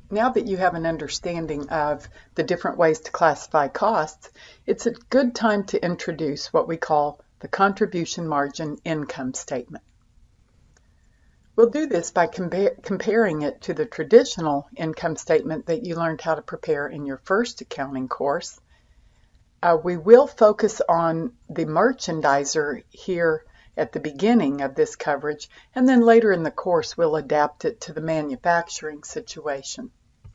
Now that you have an understanding of the different ways to classify costs, it's a good time to introduce what we call the contribution margin income statement. We'll do this by comparing it to the traditional income statement that you learned how to prepare in your first accounting course. We will focus on the merchandiser here at the beginning of this coverage, and then later in the course we'll adapt it to the manufacturing situation.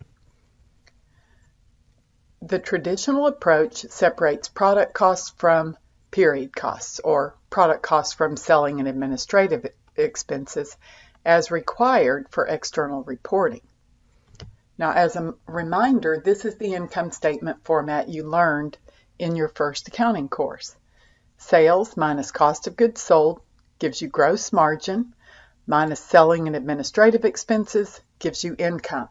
The traditional approach separates product costs from period costs, or product costs from selling and administrative expenses, as required for external reporting. Now, as a reminder, this is the income statement format you learned in your first accounting course. Sales minus cost of goods sold gives you gross margin, minus selling and administrative expenses gives you income.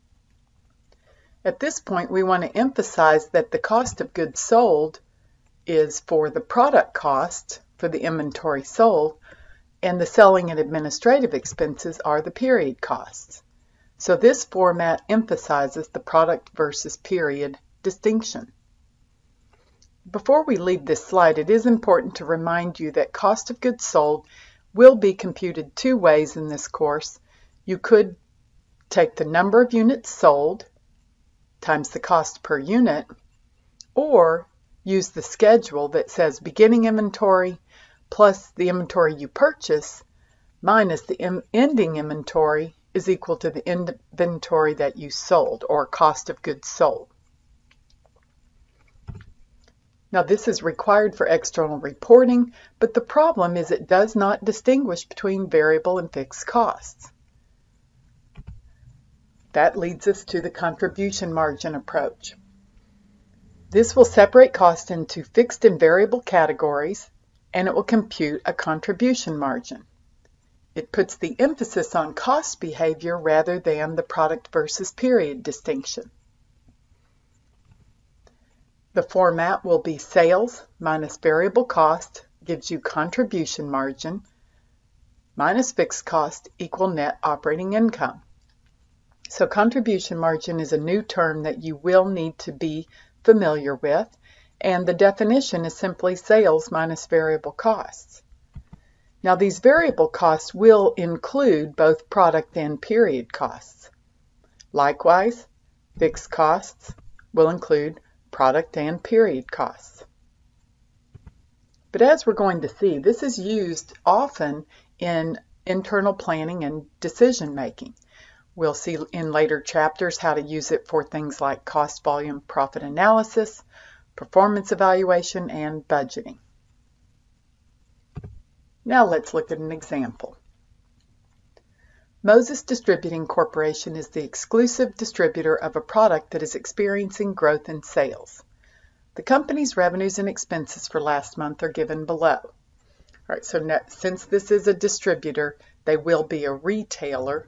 At this point, we want to emphasize that the cost of goods sold is for the product cost for the inventory sold, and the selling and administrative expenses are the period costs. So this format emphasizes the product versus period distinction. Before we leave this slide, it is important to remind you that cost of goods sold will be computed two ways in this course. You could take the number of units sold times the cost per unit, or use the schedule that says beginning inventory plus the inventory you purchase minus the ending inventory is equal to the inventory that you sold, or cost of goods sold. Now, this is required for external reporting, but the problem is it does not distinguish between variable and fixed costs. That leads us to the contribution margin approach. This will separate costs into fixed and variable categories, and it will compute a contribution margin. It puts the emphasis on cost behavior rather than the product versus period distinction. The format will be sales minus variable cost gives you contribution margin minus fixed cost equal net operating income. So contribution margin is a new term that you will need to be familiar with, and the definition is simply sales minus variable costs. Now, these variable costs will include both product and period costs. Likewise, fixed costs will include product and period costs. But as we're going to see, this is used often in internal planning and decision making. We'll see in later chapters how to use it for things like cost, volume, profit analysis, performance evaluation, and budgeting. Now let's look at an example. Moses Distributing Corporation is the exclusive distributor of a product that is experiencing growth in sales. The company's revenues and expenses for last month are given below. All right, so since this is a distributor, they will be a retailer.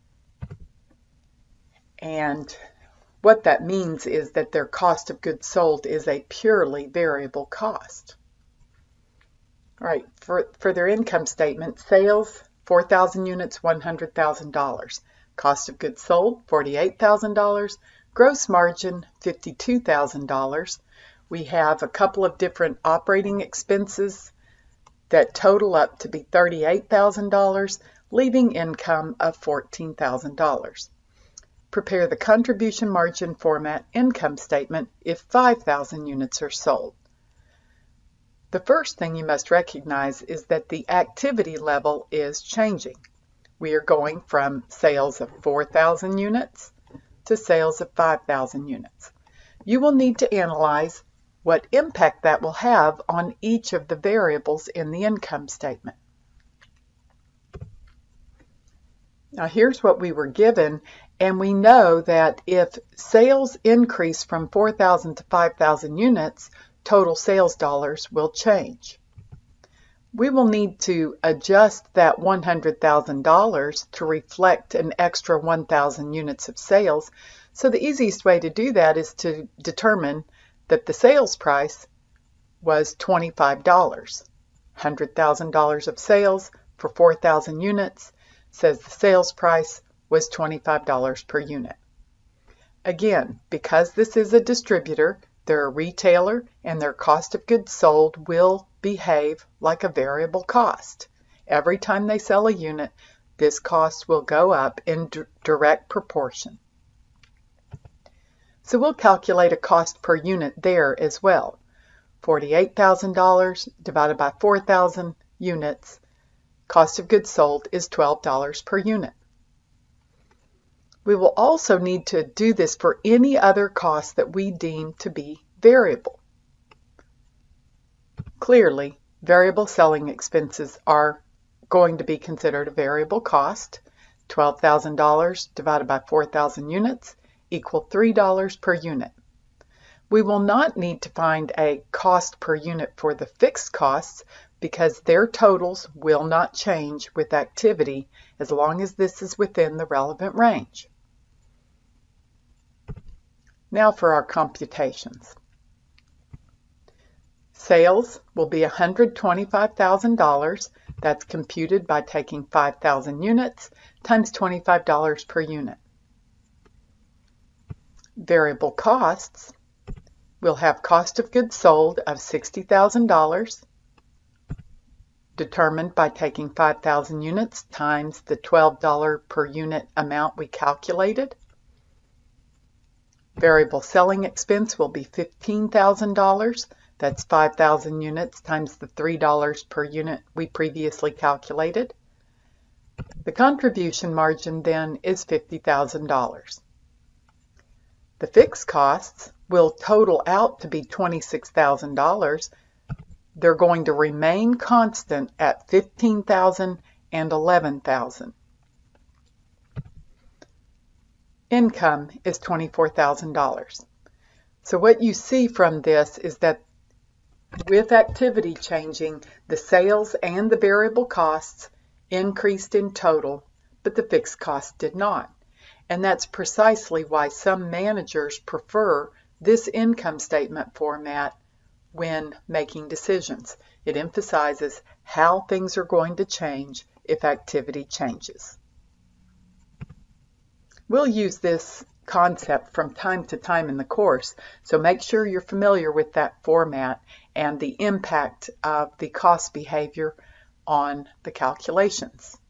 And what that means is that their cost of goods sold is a purely variable cost. All right, for their income statement, sales, 4,000 units, $100,000. Cost of goods sold, $48,000. Gross margin, $52,000. We have a couple of different operating expenses that total up to be $38,000, leaving income of $14,000. Prepare the contribution margin format income statement if 5,000 units are sold. The first thing you must recognize is that the activity level is changing. We are going from sales of 4,000 units to sales of 5,000 units. You will need to analyze what impact that will have on each of the variables in the income statement. Now here's what we were given, and we know that if sales increase from 4,000 to 5,000 units, total sales dollars will change. We will need to adjust that $100,000 to reflect an extra 1,000 units of sales. So the easiest way to do that is to determine that the sales price was $25. $100,000 of sales for 4,000 units says the sales price was $25 per unit. Again, because this is a distributor, they're a retailer, and their cost of goods sold will behave like a variable cost. Every time they sell a unit, this cost will go up in direct proportion. So we'll calculate a cost per unit there as well. $48,000 divided by 4,000 units, cost of goods sold is $12 per unit. We will also need to do this for any other costs that we deem to be variable. Clearly, variable selling expenses are going to be considered a variable cost. $12,000 divided by 4,000 units equal $3 per unit. We will not need to find a cost per unit for the fixed costs because their totals will not change with activity as long as this is within the relevant range. Now for our computations. Sales will be $125,000. That's computed by taking 5,000 units times $25 per unit. Variable costs will have cost of goods sold of $60,000 determined by taking 5,000 units times the $12 per unit amount we calculated. Variable selling expense will be $15,000. That's 5,000 units times the $3 per unit we previously calculated. The contribution margin then is $50,000. The fixed costs will total out to be $26,000. They're going to remain constant at $15,000 and $11,000. Income is $24,000. So what you see from this is that with activity changing, the sales and the variable costs increased in total, but the fixed costs did not. And that's precisely why some managers prefer this income statement format when making decisions. It emphasizes how things are going to change if activity changes. We'll use this concept from time to time in the course, so make sure you're familiar with that format and the impact of the cost behavior on the calculations.